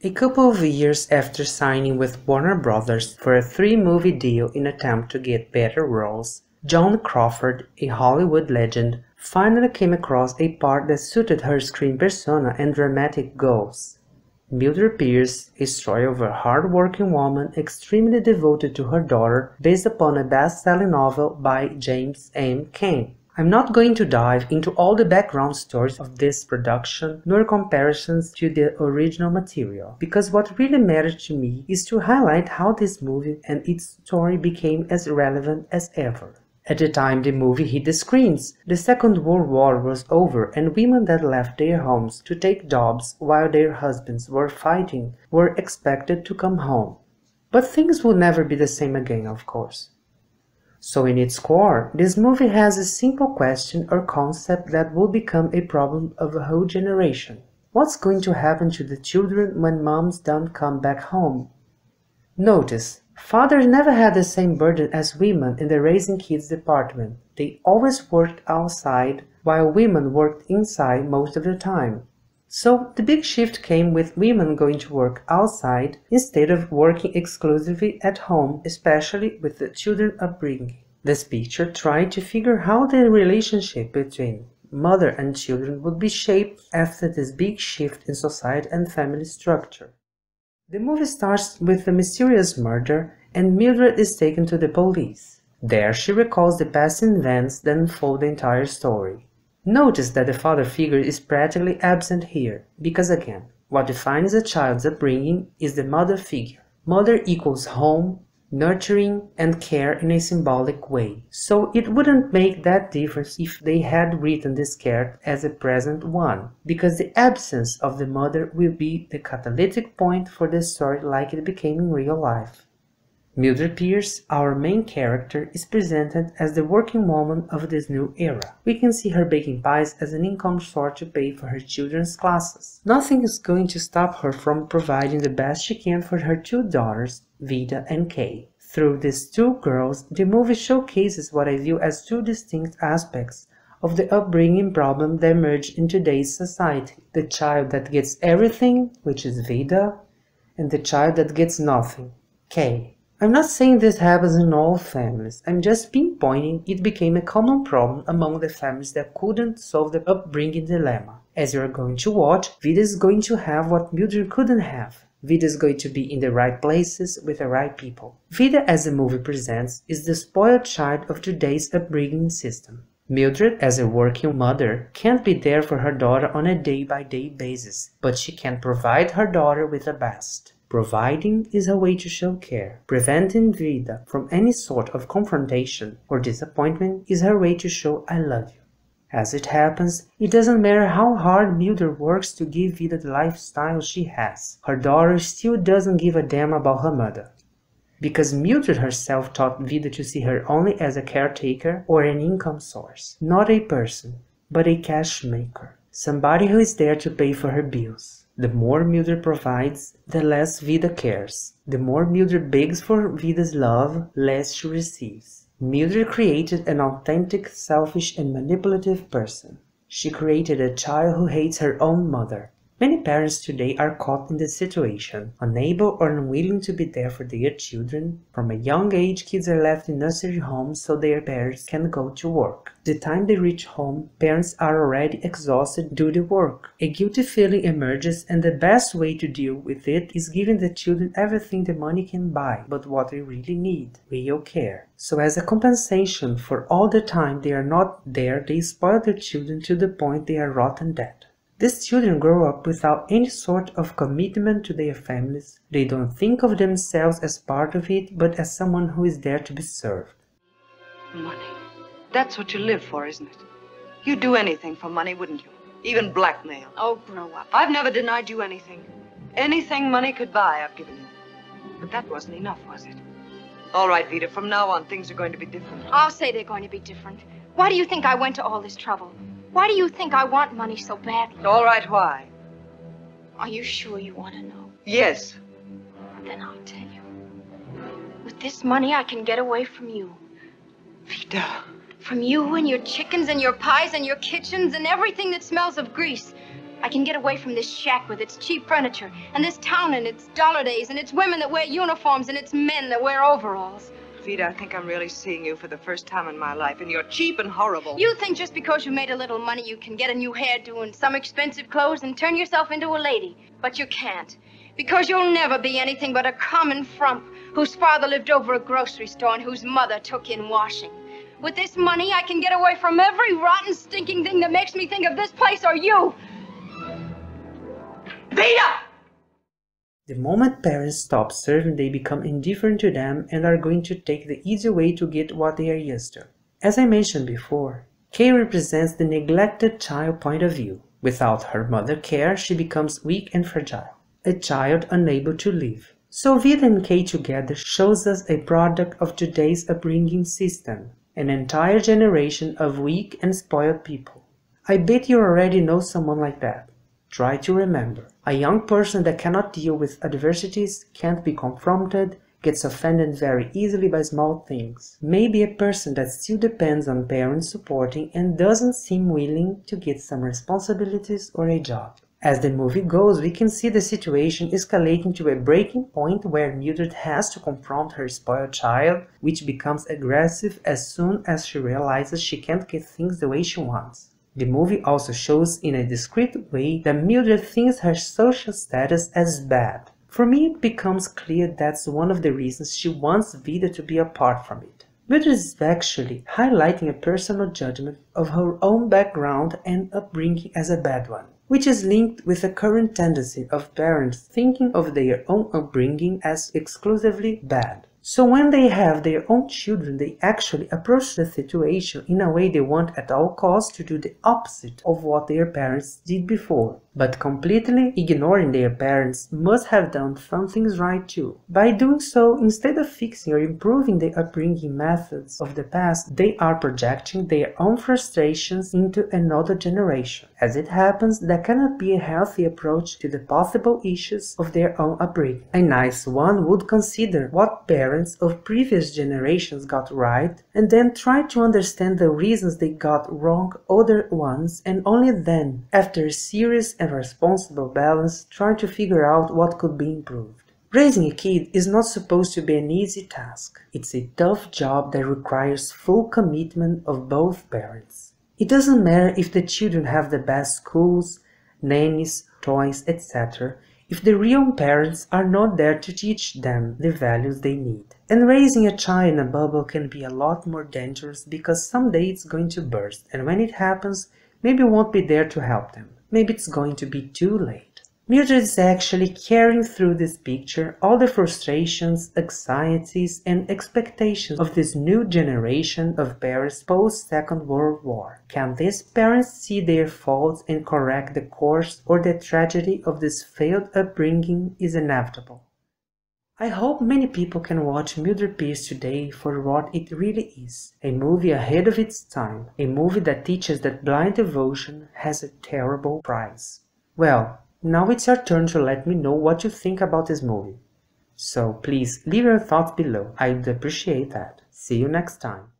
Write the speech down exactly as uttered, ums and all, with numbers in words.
A couple of years after signing with Warner Brothers for a three-movie deal in attempt to get better roles, Joan Crawford, a Hollywood legend, finally came across a part that suited her screen persona and dramatic goals. Mildred Pierce, a story of a hard-working woman extremely devoted to her daughter based upon a best-selling novel by James M. Cain. I'm not going to dive into all the background stories of this production nor comparisons to the original material, because what really matters to me is to highlight how this movie and its story became as relevant as ever. At the time the movie hit the screens, the Second World War was over and women that left their homes to take jobs while their husbands were fighting were expected to come home. But things will never be the same again, of course. So in its core, this movie has a simple question or concept that will become a problem of a whole generation. What's going to happen to the children when moms don't come back home? Notice, fathers never had the same burden as women in the raising kids department. They always worked outside, while women worked inside most of the time. So the big shift came with women going to work outside instead of working exclusively at home, especially with the children upbringing. This picture tried to figure how the relationship between mother and children would be shaped after this big shift in society and family structure. The movie starts with a mysterious murder, and Mildred is taken to the police. There she recalls the past events that unfold the entire story. Notice that the father figure is practically absent here, because again, what defines a child's upbringing is the mother figure. Mother equals home, nurturing, and care in a symbolic way, so it wouldn't make that difference if they had written this character as a present one, because the absence of the mother will be the catalytic point for the story like it became in real life. Mildred Pierce, our main character, is presented as the working woman of this new era. We can see her baking pies as an income source to pay for her children's classes. Nothing is going to stop her from providing the best she can for her two daughters, Vida and Kay. Through these two girls, the movie showcases what I view as two distinct aspects of the upbringing problem that emerge in today's society. The child that gets everything, which is Vida, and the child that gets nothing, Kay. I'm not saying this happens in all families, I'm just pinpointing it became a common problem among the families that couldn't solve the upbringing dilemma. As you're going to watch, Vida is going to have what Mildred couldn't have. Vida is going to be in the right places with the right people. Vida, as the movie presents, is the spoiled child of today's upbringing system. Mildred, as a working mother, can't be there for her daughter on a day-by-day basis, but she can provide her daughter with the best. Providing is a way to show care. Preventing Vida from any sort of confrontation or disappointment is her way to show I love you. As it happens, it doesn't matter how hard Mildred works to give Vida the lifestyle she has. Her daughter still doesn't give a damn about her mother. Because Mildred herself taught Vida to see her only as a caretaker or an income source. Not a person, but a cash maker. Somebody who is there to pay for her bills. The more Mildred provides, the less Vida cares. The more Mildred begs for Vida's love, less she receives. Mildred created an authentic, selfish, and manipulative person. She created a child who hates her own mother. Many parents today are caught in this situation, unable or unwilling to be there for their children. From a young age, kids are left in nursery homes so their parents can go to work. The time they reach home, parents are already exhausted due to work. A guilty feeling emerges, and the best way to deal with it is giving the children everything the money can buy, but what they really need, real care. So as a compensation for all the time they are not there, they spoil their children to the point they are rotten dead. These children grow up without any sort of commitment to their families. They don't think of themselves as part of it, but as someone who is there to be served. Money. That's what you live for, isn't it? You'd do anything for money, wouldn't you? Even blackmail. Oh, grow up. I've never denied you anything. Anything money could buy, I've given you. But that wasn't enough, was it? All right, Vida, from now on, things are going to be different. I'll say they're going to be different. Why do you think I went to all this trouble? Why do you think I want money so badly? All right, why? Are you sure you want to know? Yes. Then I'll tell you. With this money, I can get away from you. Vida. From you and your chickens and your pies and your kitchens and everything that smells of grease. I can get away from this shack with its cheap furniture, and this town and its dollar days, and its women that wear uniforms, and its men that wear overalls. Vida, I think I'm really seeing you for the first time in my life, and you're cheap and horrible. You think just because you made a little money, you can get a new hairdo and some expensive clothes and turn yourself into a lady. But you can't. Because you'll never be anything but a common frump whose father lived over a grocery store and whose mother took in washing. With this money, I can get away from every rotten, stinking thing that makes me think of this place or you. Vida! The moment parents stop serving, they become indifferent to them and are going to take the easy way to get what they are used to. As I mentioned before, Kay represents the neglected child point of view. Without her mother care, she becomes weak and fragile, a child unable to live. So Vida and Kay together shows us a product of today's upbringing system, an entire generation of weak and spoiled people. I bet you already know someone like that. Try to remember. A young person that cannot deal with adversities, can't be confronted, gets offended very easily by small things. Maybe a person that still depends on parents supporting and doesn't seem willing to get some responsibilities or a job. As the movie goes, we can see the situation escalating to a breaking point where Mildred has to confront her spoiled child, which becomes aggressive as soon as she realizes she can't get things the way she wants. The movie also shows in a discreet way that Mildred thinks her social status as bad. For me, it becomes clear that's one of the reasons she wants Vida to be apart from it. Mildred is actually highlighting a personal judgment of her own background and upbringing as a bad one, which is linked with a current tendency of parents thinking of their own upbringing as exclusively bad. So when they have their own children, they actually approach the situation in a way they want at all costs to do the opposite of what their parents did before. But completely ignoring their parents must have done some things right too. By doing so, instead of fixing or improving the upbringing methods of the past, they are projecting their own frustrations into another generation. As it happens, that cannot be a healthy approach to the possible issues of their own upbringing. A nice one would consider what parents of previous generations got right, and then try to understand the reasons they got wrong other ones, and only then, after a serious and responsible balance, try to figure out what could be improved. Raising a kid is not supposed to be an easy task. It's a tough job that requires full commitment of both parents. It doesn't matter if the children have the best schools, nannies, toys, et cetera, if the real parents are not there to teach them the values they need. And raising a child in a bubble can be a lot more dangerous because someday it's going to burst, and when it happens, maybe you won't be there to help them. Maybe it's going to be too late. Mildred is actually carrying through this picture all the frustrations, anxieties, and expectations of this new generation of parents post-Second World War. Can these parents see their faults and correct the course, or the tragedy of this failed upbringing is inevitable? I hope many people can watch Mildred Pierce today for what it really is, a movie ahead of its time, a movie that teaches that blind devotion has a terrible price. Well, now it's your turn to let me know what you think about this movie. So please leave your thoughts below, I'd appreciate that. See you next time.